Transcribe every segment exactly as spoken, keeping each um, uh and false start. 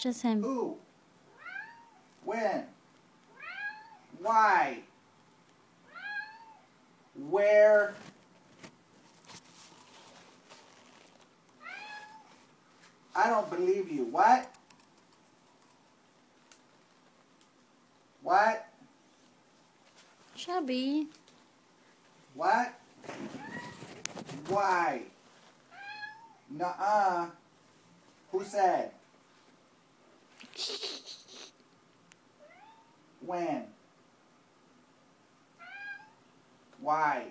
Just him. Who? When? Why? Where? I don't believe you. What? What? Chubby. What? Why? Nuh-uh. Who said? When? Why?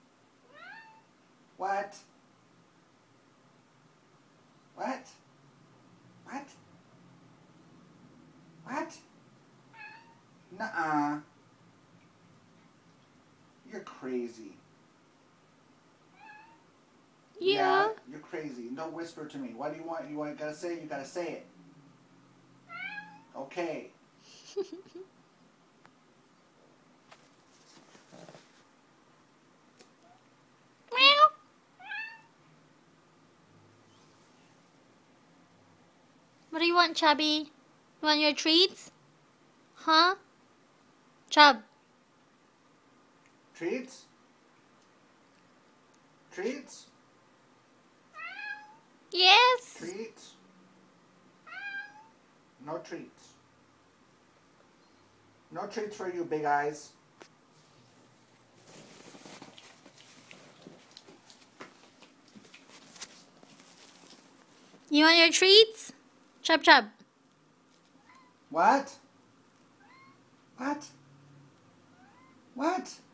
What? What? What? What? Nuh-uh. You're crazy. Yeah. Yeah. You're crazy. Don't whisper to me. What do you want? You want, gotta say it? You gotta say it. Okay. Meow. What do you want, Chubby? You want your treats? Huh? Chub. Treats? Treats? Yes. Treats? No treats. No treats for you, big eyes. You want your treats? Chub chub. What? What? What?